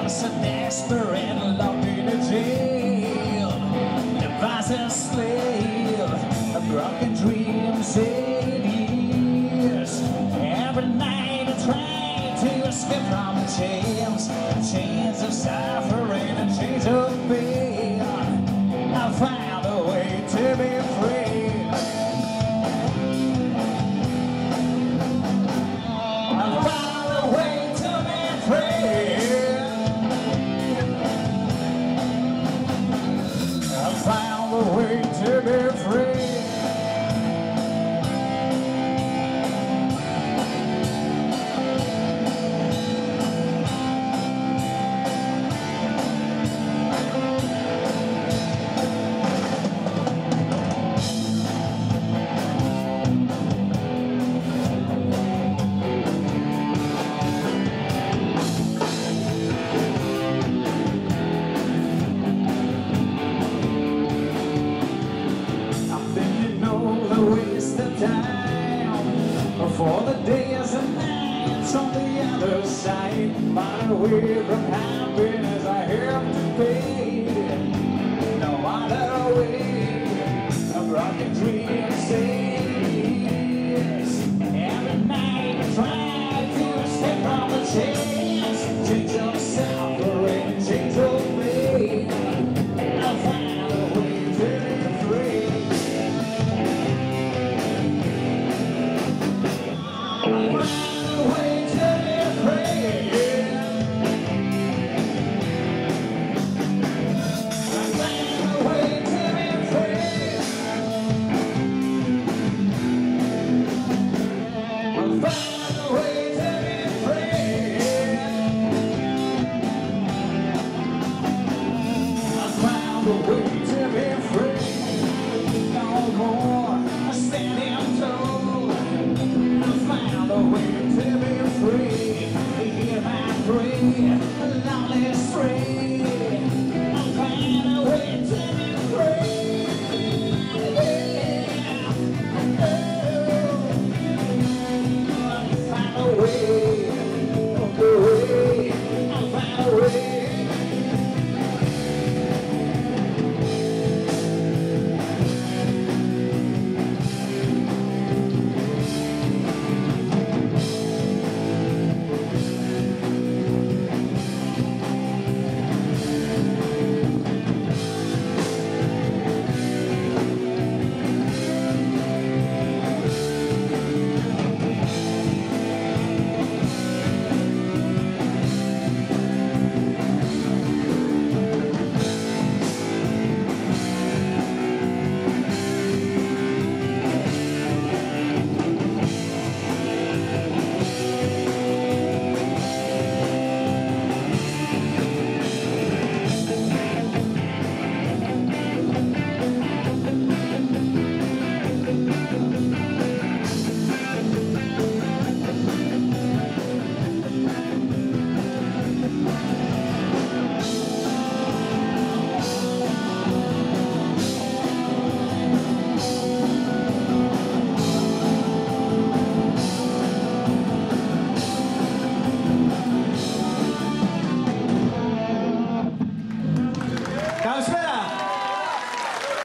was a desperate love in a jail. The vices slave, a broken dreams in years. Every night I tried to escape from the chains of suffering and chains of pain. I found a way to be free. I found a way to be free. I found a way to be free. For the days and nights on the other side, far away from happiness I have to pay. No other way, a broken dream says. Every night I try to escape from the chains, change of suffering, change of pain. I find a way to be free. I found a way to be free. I found a way to be free. I found a way to be free. I found a way to be free. No more standing tall. I found a way to be free. Hear my free, lonely string.